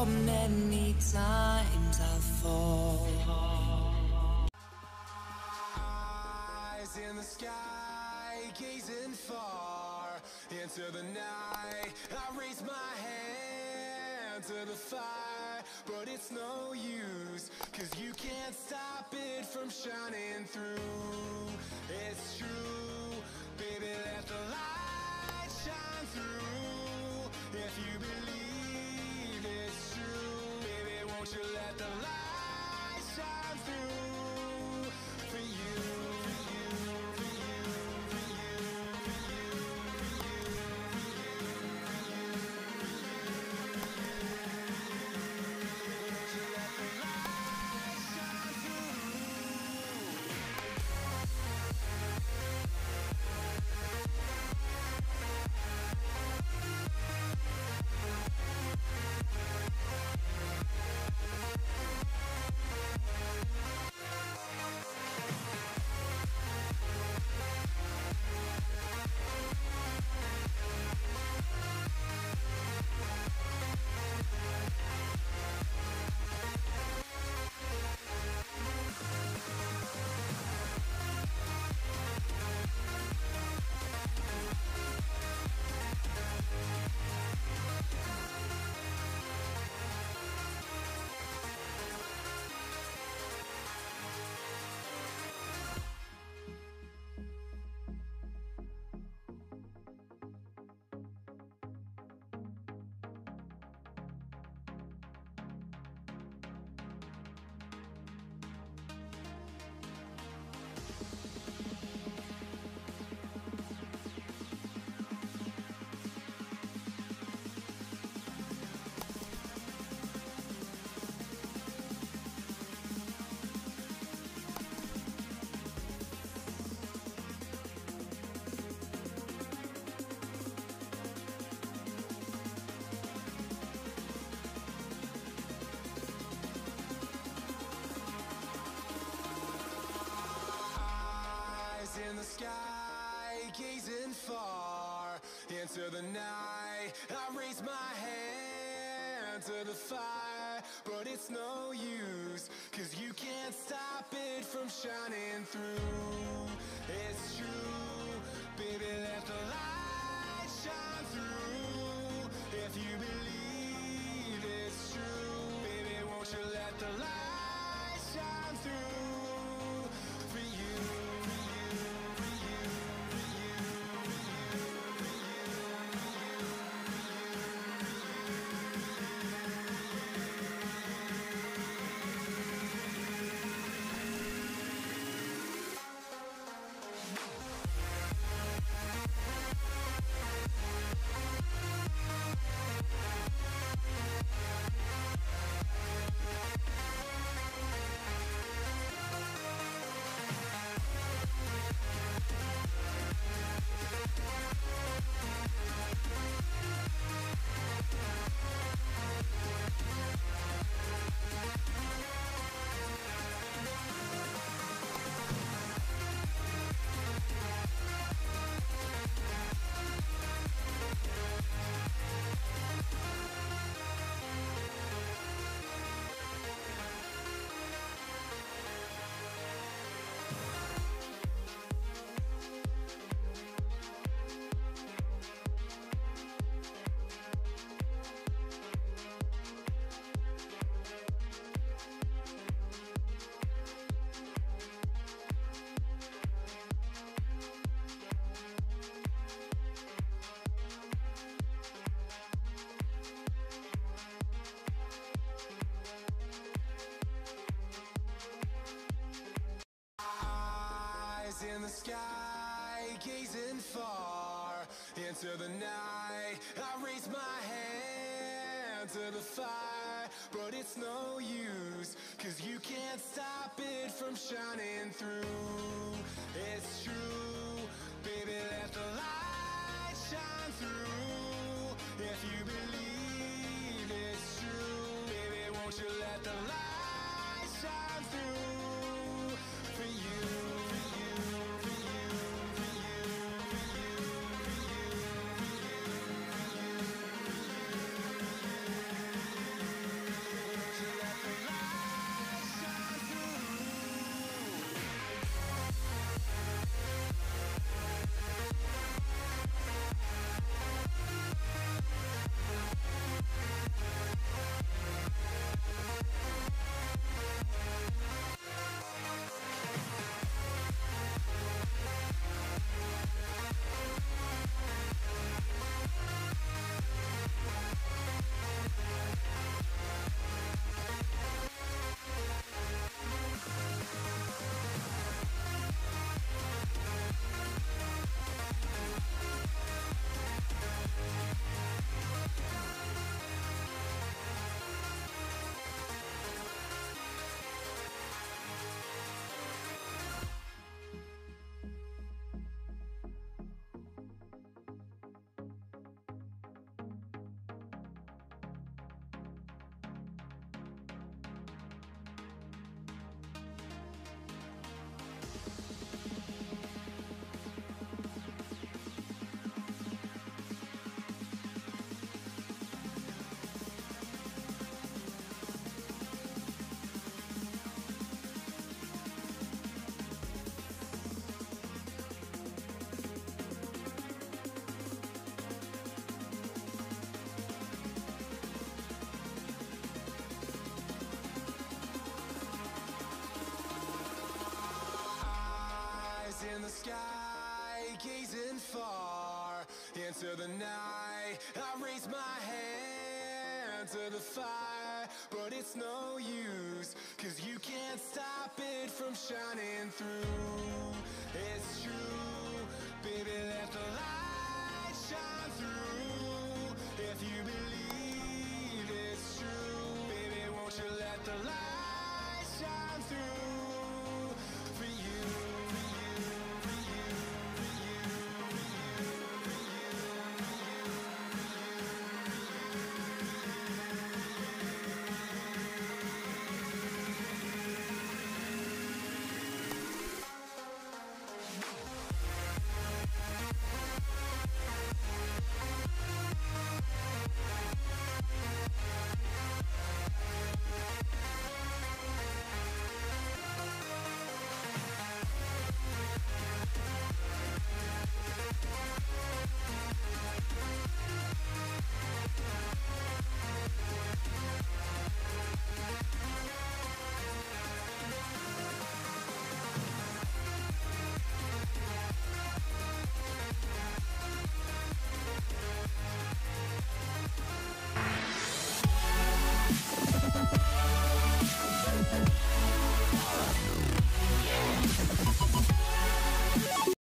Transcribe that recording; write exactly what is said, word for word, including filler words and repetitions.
how many times I'll fall. Eyes in the sky, gazing far into the night. I raise my hand to the fire, but it's no use, 'cause you can't stop it from shining through. It's true, baby, let the light shine through. If you believe it's true, baby, won't you let the light shine through for you, for you, for you, for you, for you, for you, for you, won't you let the light shine through? In the sky, gazing far into the night. I raise my hand to the fire, but it's no use, 'cause you can't stop it from shining through. It's true, baby, let the light shine through. If you believe it's true, baby, won't you let the light shine through for you, for you, for you, for you, for you, for you, for you, in the sky, gazing far into the night. I raise my hand to the fire, but it's no use, 'cause you can't stop it from shining through. It's true, baby, let the light shine through. If you believe it's true, baby, won't you let the light shine through for you, for you, for you, for you, for you, for you, for you, for you, for you, for you. in the sky, gazing far into the night. I raise my hand to the fire, but it's no use, 'cause you can't stop it from shining through. It's true, baby, let the light shine through. If you believe it's true, baby, won't you let the light